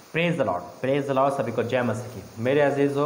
Praise the Lord. सभी को जय मसीह की। मेरे अजीज़ो,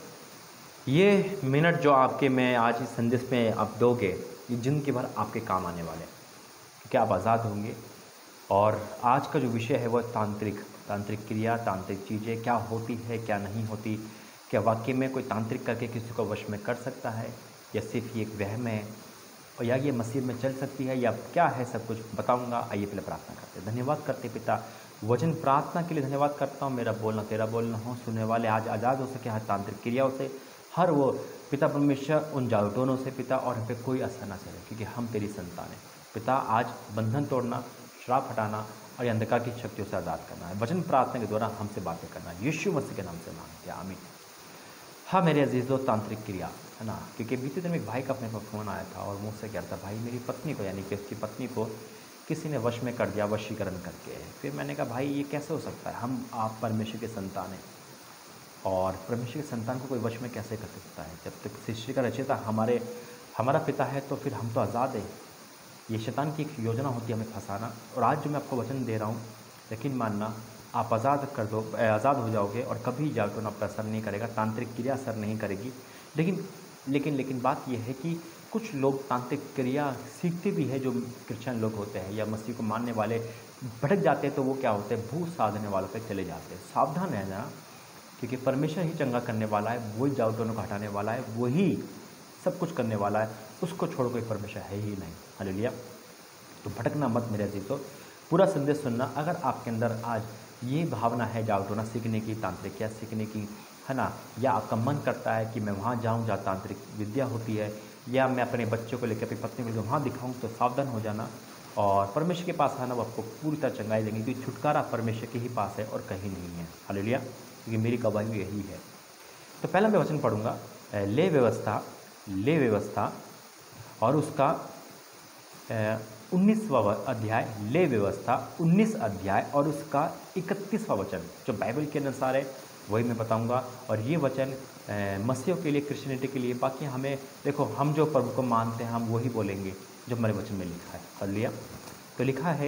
ये मिनट जो आपके मैं आज इस संदेश में आप दोगे, ये जिंदगी भर आपके काम आने वाले हैं, क्योंकि आप आज़ाद होंगे। और आज का जो विषय है वो तांत्रिक क्रिया, तांत्रिक चीज़ें क्या होती है, क्या नहीं होती। क्या वाकई में कोई तांत्रिक करके किसी को वश में कर सकता है, या सिर्फ ये एक वहम है, और या ये मसीह में चल सकती है, या क्या है, सब कुछ बताऊंगा। आइए पहले प्रार्थना करते हैं। धन्यवाद करते पिता, वचन प्रार्थना के लिए धन्यवाद करता हूँ। मेरा बोलना तेरा बोलना हो, सुनने वाले आज आज़ाद हो सके हर तांत्रिक क्रियाओं से, हर वो पिता परमेश्वर उन जादूटोनों से पिता, और हम पे कोई असर ना चले, क्योंकि हम तेरी संतान हैं पिता। आज बंधन तोड़ना, श्राप हटाना और अंधकार की शक्तियों से आज़ाद करना है। वचन प्रार्थना के द्वारा हमसे बातें करना है, यीशु मसीह के नाम से मांगते हैं, आमीन। हाँ मेरे अजीज़ों, तांत्रिक क्रिया है ना, क्योंकि बीते दिन एक भाई का अपने पास फ़ोन आया था और मुझसे कह रहा था, भाई मेरी पत्नी को, यानी कि उसकी पत्नी को किसी ने वश में कर दिया, वशीकरण करके। फिर मैंने कहा, भाई ये कैसे हो सकता है, हम आप परमेश्वर के संतान हैं, और परमेश्वर के संतान को कोई वश में कैसे कर सकता है। जब तक सृष्टि का रचयिता हमारा पिता है, तो फिर हम तो आज़ाद हैं। ये शैतान की एक योजना होती है हमें फंसाना। और आज जो मैं आपको वचन दे रहा हूँ, यकीन मानना आप आज़ाद हो जाओगे, और कभी जादू आप पर असर नहीं करेगा, तांत्रिक क्रिया असर नहीं करेगी। लेकिन बात यह है कि कुछ लोग तांत्रिक क्रिया सीखते भी है, जो क्रिश्चियन लोग होते हैं या मसीह को मानने वाले भटक जाते हैं, तो वो क्या होते हैं, भूत साधने वालों पे चले जाते हैं। सावधान रहना, क्योंकि परमेश्वर ही चंगा करने वाला है, वही जादूटोनों को हटाने वाला है, वही सब कुछ करने वाला है। उसको छोड़ कोई परमेश्वर है ही नहीं। हालेलुया। तो भटकना मत मेरे अजीज़ों, पूरा संदेश सुनना। अगर आपके अंदर आज ये भावना है जादूटोना सीखने की, तांत्रिकिया सीखने की, है ना, या आपका मन करता है कि मैं वहाँ जाऊँ जहाँ तांत्रिक विद्या होती है, या मैं अपने बच्चों को लेकर, अपनी पत्नी को लेकर वहाँ दिखाऊँ, तो सावधान हो जाना और परमेश्वर के पास आना। वो आपको पूरी तरह चंगाई देंगे, क्योंकि छुटकारा परमेश्वर के ही पास है और कहीं नहीं है। हालेलुया। क्योंकि मेरी गवाही यही है। तो पहला मैं वचन पढ़ूंगा, ले व्यवस्था और उसका 19वां अध्याय, ले व्यवस्था 19 अध्याय और उसका 31वां वचन, जो बाइबल के अनुसार है वही मैं बताऊंगा। और ये वचन मसीहियों के लिए, क्रिश्चियनिटी के लिए। बाकी हमें देखो, हम जो प्रभु को मानते हैं हम वही बोलेंगे जो हमारे वचन में लिखा है। हालेलुया। तो लिखा है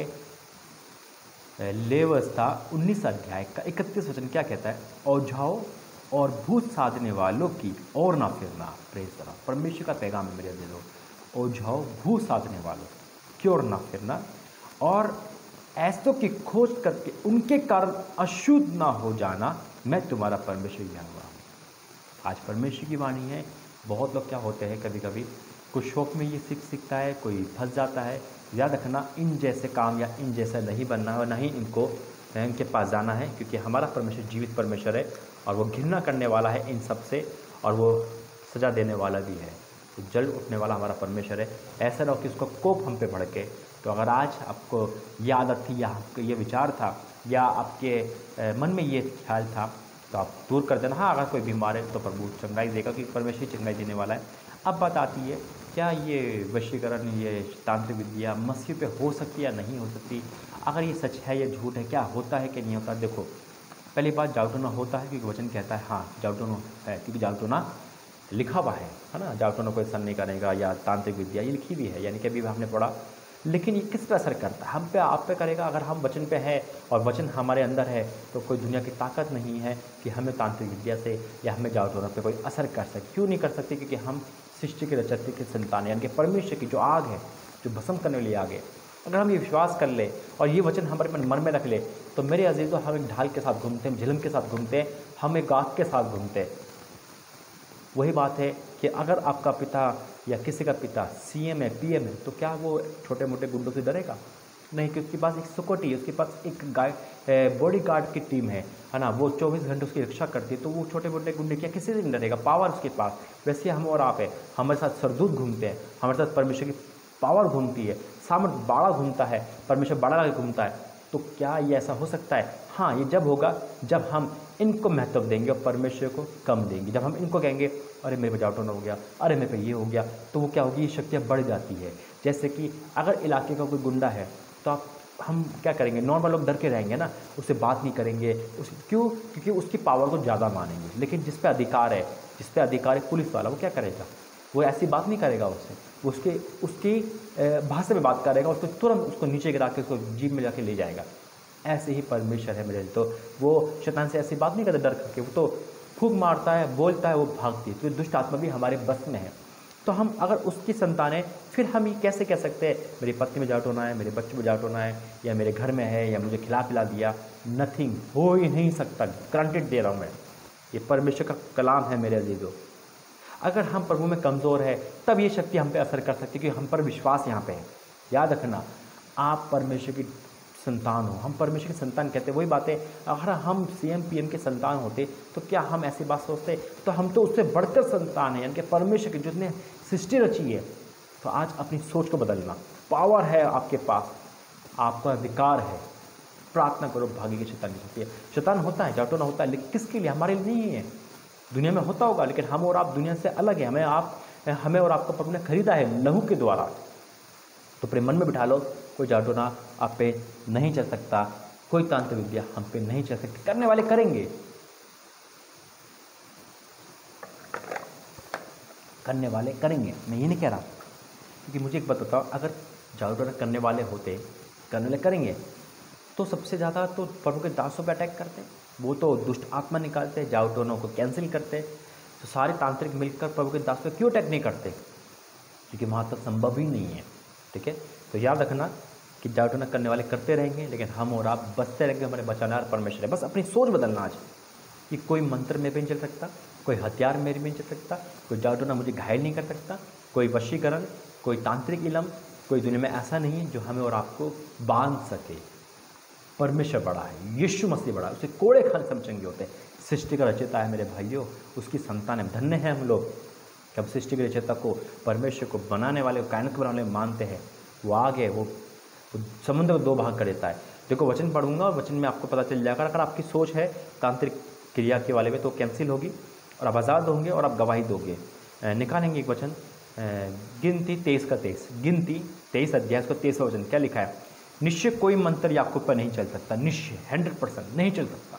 ले व्यवस्था 19 अध्याय का 31 वचन क्या कहता है, ओझाओं और भूत साधने वालों की और ना फिरना। Praise the lord. परमेश्वर का पैगाम है मेरे दिलों, ओझाओं भूत साधने वालों की ओर ना फिरना, और ऐसों की खोज करके उनके कारण अशुद्ध ना हो जाना, मैं तुम्हारा परमेश्वर यहोवा हूँ। आज परमेश्वर की वाणी है। बहुत लोग क्या होते हैं, कभी कभी कुछ शौक में ये सीखता है, कोई फंस जाता है। याद रखना, इन जैसे काम या इन जैसा नहीं बनना है, और नहीं इनके पास जाना है, क्योंकि हमारा परमेश्वर जीवित परमेश्वर है, और वो घृणा करने वाला है इन सब से, और वो सजा देने वाला भी है। तो जल उठने वाला हमारा परमेश्वर है। ऐसा ना हो कि उसका कोप हम पे भड़के। तो अगर आज आपको ये आदत थी, या आपको ये विचार था, या आपके मन में ये ख्याल था, तो आप दूर कर देना। हाँ, अगर कोई बीमार है तो प्रभु चंगाई देगा, क्योंकि परमेश्वर चंगाई देने वाला है। अब बात आती है, क्या ये वशीकरण, ये तांत्रिक विद्या मसीह पे हो सकती है या नहीं हो सकती। अगर ये सच है या झूठ है, क्या होता है कि नहीं होता। देखो, पहली बात, जादूटोना होता है, क्योंकि वचन कहता है हाँ जादूटोना है, क्योंकि जादूटोना लिखा हुआ है ना। जादूटोना कोई असर नहीं करेगा, या तांत्रिक विद्या ये लिखी भी है, यानी कि अभी हमने पढ़ा। लेकिन ये किस पे असर करता है, हम पे, आप पे करेगा। अगर हम वचन पे है और वचन हमारे अंदर है, तो कोई दुनिया की ताकत नहीं है कि हमें तांत्रिक विद्या से या हमें जादूटोना पे कोई असर कर सके। क्यों नहीं कर सकते, क्योंकि हम सृष्टि के रचयिता के संतान, यानी कि परमेश्वर की जो आग है, जो भस्म करने वाली आग है। अगर हम ये विश्वास कर ले और ये वचन हमारे मन में रख ले, तो मेरे अजीज़ों, हम एक ढाल के साथ घूमते हैं, झिलम के साथ घूमते हैं, हम एक आग के साथ घूमते हैं। वही बात है कि अगर आपका पिता या किसी का पिता CM है, PM है, तो क्या वो छोटे मोटे गुंडों से डरेगा? नहीं, कि उसके पास एक सिक्योरिटी है, उसके पास एक बॉडी गार्ड की टीम है ना। वो 24 घंटे उसकी रक्षा करती है। तो वो छोटे मोटे गुंडे क्या किसी से नहीं डरेगा, पावर उसके पास। वैसे हम और आप है, हमारे साथ सरदूत घूमते हैं, हमारे साथ परमेश्वर की पावर घूमती है, सामर्थ बाड़ा घूमता है, परमेश्वर बाड़ा लगा घूमता है। तो क्या ये ऐसा हो सकता है? हाँ, ये जब होगा जब हम इनको महत्व देंगे और परमेश्वर को कम देंगे। जब हम इनको कहेंगे अरे मेरे पे जादूटोना हो गया, अरे मेरे पे ये हो गया, तो वो क्या होगी, ये शक्तियाँ बढ़ जाती है। जैसे कि अगर इलाके का कोई गुंडा है, तो हम क्या करेंगे, नॉर्मल लोग डर के रहेंगे ना, उससे बात नहीं करेंगे। क्यों? क्योंकि उसकी पावर को ज़्यादा मानेंगे। लेकिन जिस पे अधिकार है पुलिस वाला, वो क्या करेगा, वो ऐसी बात नहीं करेगा उससे, वो उसकी भाषा में बात करेगा, उसको तुरंत उसको नीचे गिरा के उसको जीप में जाके ले जाएगा। ऐसे ही परमेश्वर है मेरे लिए। तो वो शैतान से ऐसी बात नहीं करता डर करके, वो तो फूंक मारता है, बोलता है, वो भागती है। तो दुष्ट आत्मा भी हमारे बस में है। तो हम अगर उसकी संतान है, फिर हम ये कैसे कह सकते हैं मेरी पत्नी में जाट होना है, मेरे बच्चे में जाट होना है, या मेरे घर में है, या मुझे खिला पिला दिया? नथिंग, हो ही नहीं सकता। ग्रांटेड दे रहा हूँ मैं, ये परमेश्वर का कलाम है मेरे अजीजों। अगर हम प्रभु में कमज़ोर है तब ये शक्ति हम पे असर कर सकती है, क्योंकि हम पर विश्वास यहाँ पे है। याद रखना, आप परमेश्वर की संतान हो। हम परमेश्वर की संतान कहते हैं, वही बात है। अगर हम CM PM के संतान होते तो क्या हम ऐसी बात सोचते? तो हम तो उससे बढ़कर संतान हैं, यानी कि परमेश्वर की जिसने सृष्टि रची है। तो आज अपनी सोच को बदलना, पावर है आपके पास, आपका अधिकार है। प्रार्थना करो, भागी की शैतान की होती है। शैतान होता है, जाटोना होता है, लेकिन किसके लिए? हमारे लिए नहीं है। दुनिया में होता होगा, लेकिन हम और आप दुनिया से अलग है। हमें और आपको प्रभु ने खरीदा है लहू के द्वारा। तो अपने मन में बिठा लो, कोई जाटोना आप पे नहीं चल सकता, कोई तांत्रिक विद्या हम पे नहीं चल सकती। करने वाले करेंगे, करने वाले करेंगे, मैं ये नहीं कह रहा। क्योंकि मुझे एक बात बताओ, अगर जाटोना करने वाले होते, करने वाले करेंगे, तो सबसे ज़्यादा तो प्रभु के दासों पे अटैक करते, वो तो दुष्ट आत्मा निकालते, जाटोनों को कैंसिल करते। तो सारे तांत्रिक मिलकर प्रभु के दास पे क्यों अटैक नहीं करते? क्योंकि वहाँ तक संभव ही नहीं है। ठीक है, तो याद रखना कि जाटोना करने वाले करते रहेंगे, लेकिन हम और आप बचते रहेंगे। हमारे बचानार परमेश्वर है। बस अपनी सोच बदलना आज कि कोई मंत्र में भी नहीं चल सकता, कोई हथियार मेरे में नहीं चल सकता, कोई जाटोना मुझे घायल नहीं कर सकता, कोई वशीकरण, कोई तांत्रिक इलम, कोई दुनिया में ऐसा नहीं है जो हमें और आपको बांध सके। परमेश्वर बड़ा है, यीशु मसीह बड़ा है, उसे कोड़े खान समझेंगे होते हैं। सृष्टि का रचयिता है मेरे भाइयों, उसकी संतान है। धन्य है हम लोग कि हम सृष्टि के रचयिता को, परमेश्वर को, बनाने वाले को, कायनात को बनाने वाले मानते हैं। वो आगे वो समुद्र को 2 भाग कर देता है। देखो, वचन पढ़ूंगा और वचन में आपको पता चल जाएगा। अगर आपकी सोच है तांत्रिक क्रिया के वाले में, तो कैंसिल होगी और आप आज़ाद होंगे और आप गवाही दोगे। निकालेंगे एक वचन, गिनती 23 गिनती 23 अध्याय का 23वां वचन। क्या लिखा है? निश्चय कोई मंत्र याकूब पर नहीं चल सकता। निश्चय 100% नहीं चल सकता।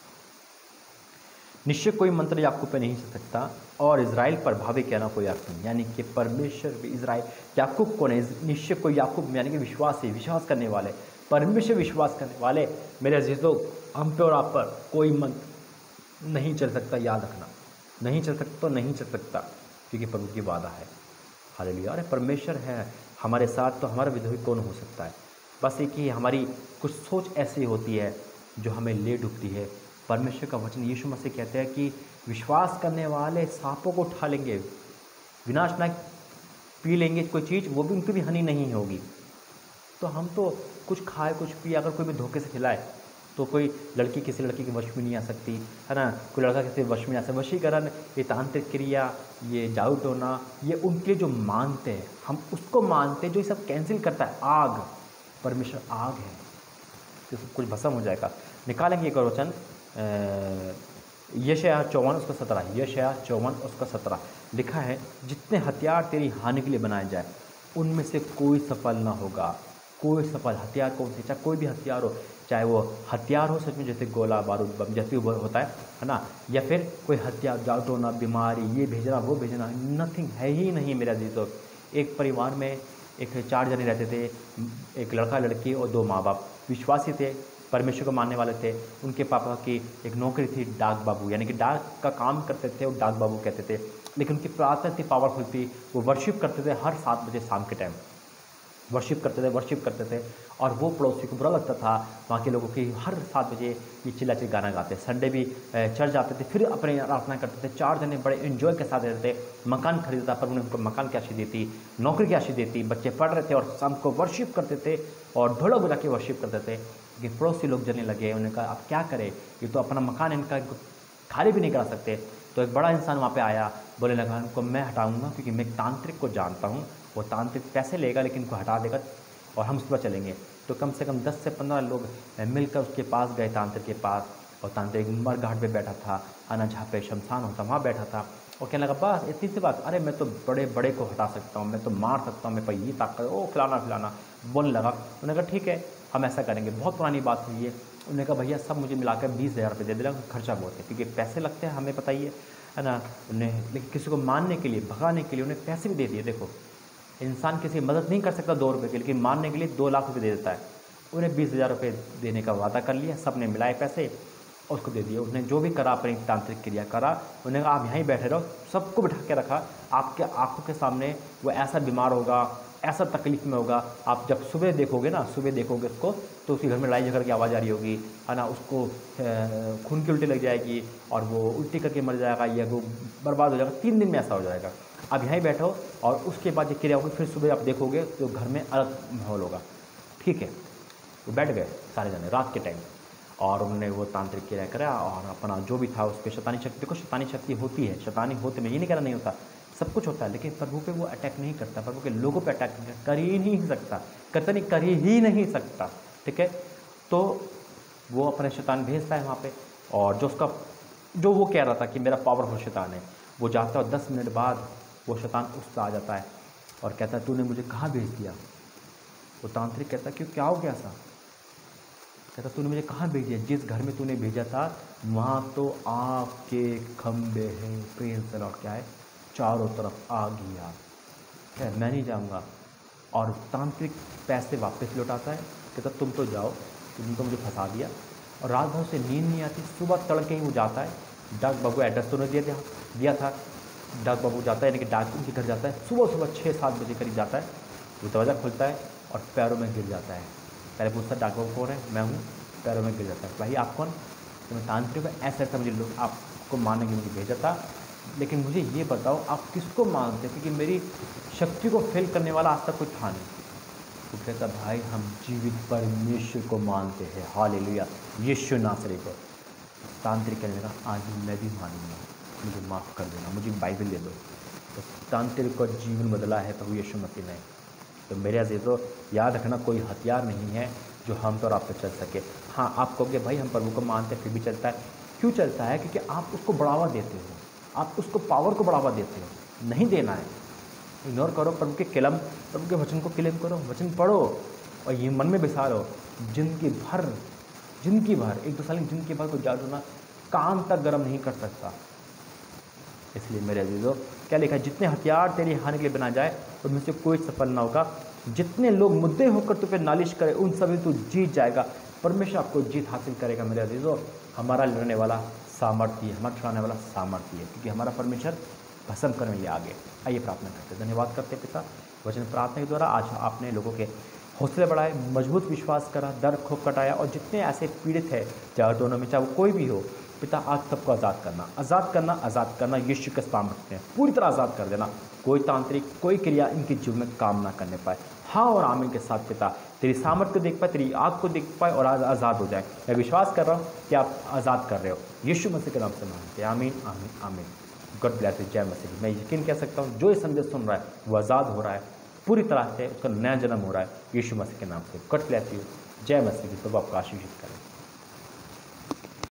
निश्चय कोई मंत्र याकूब पे नहीं चल सकता, और इज़राइल पर भावी कहना कोई अर्थ नहीं। यानी कि परमेश्वर भी इज़राइल, याकूब को नहीं, निश्चय कोई याकूब यानी कि विश्वास करने वाले, परमेश्वर विश्वास करने वाले मेरे अजीजों, हम पे और आप पर कोई मंत्र नहीं चल सकता। याद रखना, नहीं चल सकता तो नहीं चल सकता, क्योंकि प्रभु की वादा है। हालेलुया। अरे परमेश्वर है हमारे साथ, तो हमारा विरोधी कौन हो सकता है? बस एक ही हमारी कुछ सोच ऐसी होती है जो हमें ले डूबती है। परमेश्वर का वचन यीशु मसीह कहते हैं कि विश्वास करने वाले सांपों को उठा लेंगे, विनाशनायक पी लेंगे कोई चीज़, वो भी उनकी भी हानि नहीं होगी। तो हम तो कुछ खाए कुछ पिए, अगर कोई भी धोखे से खिलाए तो कोई लड़की किसी लड़की के वश में नहीं आ सकती, है ना? कोई लड़का किसी वश में नहीं आ सकता। वशीकरण, ये तांत्रिक क्रिया, ये जादू टोना, ये उनके जो मानते हैं, हम उसको मानते हैं जो ये सब कैंसिल करता है। आग, परमेश्वर आग है, तो सब कुछ भस्म हो जाएगा। निकालेंगे एक और वचन, यशायाह 54:17। यशायाह 54:17 लिखा है, जितने हथियार तेरी हानि के लिए बनाए जाए उनमें से कोई सफल ना होगा। कोई सफल हथियार कौन से? चाहे कोई भी हथियार हो, चाहे वो हथियार हो सच में, जैसे गोला बारूद बम जैसे होता है ना, या फिर कोई हथियार, जाटोना, बीमारी, ये भेजना वो भेजना, नथिंग है ही नहीं मेरा दोस्तों। एक परिवार में 4 जने रहते थे, एक लड़का लड़की और 2 माँ बाप, विश्वासी थे, परमेश्वर को मानने वाले थे। उनके पापा की एक नौकरी थी डाक बाबू, यानी कि डाक का काम करते थे, वो डाक बाबू कहते थे। लेकिन उनकी प्रार्थना इतनी पावरफुल थी, वो वर्शिप करते थे हर 7 बजे शाम के टाइम वर्शिप करते थे। और वो पड़ोसी को बुरा लगता था वहाँ के लोगों की हर 7 बजे ये चिल्ला चिल्ला गाना गाते। संडे भी चर्च जाते थे, फिर अपने प्रार्थना करते थे। 4 जने बड़े एंजॉय के साथ रहते थे। मकान खरीदा था, पर उन्हें उनको मकान की आशीष दी थी, नौकरी की आशीष दी थी, बच्चे पढ़ रहे थे और शाम को वर्शिप करते थे और ढोलक बजा के वर्शिप करते थे। लेकिन पड़ोसी लोग जलने लगे, उन्होंने कहा अब क्या करें, ये तो अपना मकान इनका खाली भी नहीं करा सकते। तो एक बड़ा इंसान वहाँ पे आया, बोले लगा उनको मैं हटाऊंगा, क्योंकि मैं एक तांत्रिक को जानता हूँ, वो तांत्रिक पैसे लेगा लेकिन इनको हटा देगा और हम उस पर चलेंगे। तो कम से कम 10 से 15 लोग मिलकर उसके पास गए, तांत्रिक के पास, और तांत्रिक मर घाट पे बैठा था, आना जहाँ पे शमशान होता वहाँ बैठा था, और कहने लगा बस इतनी सी बात, अरे मैं तो बड़े बड़े को हटा सकता हूँ, मैं तो मार सकता हूँ, मेरे पास ये ताकत, ओ फलाना बोलने लगा। उन्होंने कहा ठीक है हम ऐसा करेंगे। बहुत पुरानी बात हुई है। उन्होंने कहा भैया सब मुझे मिलाकर 20,000 रुपये दे देना, खर्चा बहुत है, क्योंकि पैसे लगते हैं हमें पता ही है ना। उन्हें लेकिन किसी को मारने के लिए, भगाने के लिए उन्हें पैसे भी दे दिए। देखो इंसान किसी मदद नहीं कर सकता 2 रुपये की, लेकिन मारने के लिए 2 लाख रुपये दे देता है। उन्हें 20,000 रुपये देने का वादा कर लिया, सब ने मिलाए पैसे और उसको दे दिए। उसने जो भी करा, अपनी तांत्रिक क्रिया करा, उन्होंने कहा आप यहीं बैठे रहो, सबको बिठा के रखा। आपके आंखों के सामने वो ऐसा बीमार होगा, ऐसा तकलीफ में होगा, आप जब सुबह देखोगे ना, सुबह देखोगे उसको तो उसके घर में लड़ाई झगड़ की आवाज़ आ रही होगी, है ना, उसको खून की उल्टी लग जाएगी और वो उल्टी करके मर जाएगा या वो बर्बाद हो जाएगा। 3 दिन में ऐसा हो जाएगा। आप यहीं बैठो और उसके बाद ये क्रिया होगी, फिर सुबह आप देखोगे तो घर में अलग माहौल होगा। ठीक है, वो बैठ गए सारे जने रात के टाइम और उन्होंने वो तांत्रिक क्रिया करा और अपना जो भी था उस पर शैतानी शक्ति, देखो शैतानी शक्ति होती है, शैतानी होते में ये नहीं कहना नहीं होता, सब कुछ होता है, लेकिन प्रभु पे वो अटैक नहीं करता, प्रभु के लोगों पे अटैक कर ही नहीं सकता, करता नहीं, कर ही नहीं सकता। ठीक है, तो वो अपने शैतान भेजता है वहाँ पे और जो वो कह रहा था कि मेरा पावरफुल शैतान है, वो जाता है और 10 मिनट बाद वो शैतान उस पर आ जाता है और कहता है तूने मुझे कहाँ भेज दिया। वो तांत्रिक कहता है क्यों, क्या हो गया सा? कहता तूने मुझे कहाँ भेज दिया? जिस घर में तूने भेजा था वहाँ तो आग के खंबे हैं, प्रेज द लॉर्ड, क्या है, चारों तरफ आग ही आग है, मैं नहीं जाऊँगा। और तांत्रिक पैसे वापस लौटाता है, कहता तुम तो जाओ, तुम तो मुझे फंसा दिया। और रात भर से नींद नहीं आती, सुबह तड़के ही वो जाता है, डाक बाबू एड्रेस तो नहीं दिया था, डाक बाबू जाता है, यानी कि डाक उनके घर जाता है, सुबह 6-7 बजे करीब जाता है, वो दरवाज़ा खुलता है और पैरों में गिर जाता है। पहले पूछता डाक बाबू कौन है, मैं हूँ, पैरों में गिर जाता है, भाई आप कौन? तो मैं तांत्रिक हूँ, ऐसा ऐसा मुझे लोग आपको मानने के मुझे भेजा था, लेकिन मुझे ये बताओ आप किसको मानते, क्योंकि मेरी शक्ति को फेल करने वाला आज तक कोई था नहीं। तो कहता भाई हम जीवित परमेश्वर को मानते हैं, हालेलुया, यीशु नासरी को। तांत्रिक कहने लगा आज मैं भी मानूंगा, मुझे माफ़ कर देना, मुझे बाइबल दे दो। तो तांत्रिक का जीवन बदला है प्रभु यीशु मसीह ने। तो मेरे अजीज़ों याद रखना, कोई हथियार नहीं है जो हम तो और आप पे चल सके। हाँ, आप कहोगे भाई हम प्रभु को मानते फिर भी चलता है, क्यों चलता है? क्योंकि आप उसको बढ़ावा देते हो, आप उसको पावर को बढ़ावा देते हो। नहीं देना है, इग्नोर करो प्रभु के कलम, प्रभु के वचन को क्लेम करो, वचन पढ़ो और ये मन में बिसा लो। जिंदगी भर 1-2 साल जिंदगी भर को जादू ना कान तक गर्म नहीं कर सकता। इसलिए मेरे अजीजों क्या लिखा है, जितने हथियार तेरी हानि के लिए बना जाए उनमें से कोई सफल ना होगा, जितने लोग मुद्दे होकर तुझ पे नालिश करे उन सभी तू जीत जाएगा। परमेश्वर आपको जीत हासिल करेगा मेरे अजीजों। हमारा लड़ने वाला सामर्थ्य है, हमारा छुड़ाने वाला सामर्थ्य है, क्योंकि हमारा परमेश्वर भस्म करने लिए आगे। आइए प्रार्थना करते हैं। धन्यवाद करते पिता, वचन प्रार्थना के द्वारा आज आपने लोगों के हौसले बढ़ाए, मजबूत विश्वास करा, डर खौफ कटाया, और जितने ऐसे पीड़ित है चाहे दोनों में, चाहे वो कोई भी हो पिता, आज सबको आज़ाद करना यीशु के सामर्थ्य में पूरी तरह आज़ाद कर देना। कोई तांत्रिक कोई क्रिया इनके जीवन में काम ना करने पाए। हाँ और आमीन के साथ पिता तेरी सामर्थ्य को देख पाए, तेरी आग को देख पाए और आज आज़ाद हो जाए। मैं विश्वास कर रहा हूँ कि आप आज़ाद कर रहे हो, यीशु मसीह के नाम से मांगते हैं, आमीन आमीन आमीन। गॉड ब्लेस यू, जय मसीह। मैं यकीन कह सकता हूँ जो ये संदेश सुन रहा है वो आज़ाद हो रहा है, पूरी तरह से उसका नया जन्म हो रहा है यीशु मसीह के नाम से। गॉड ब्लेस यू, जय मसीह। प्रभु आपको आशीषित करें।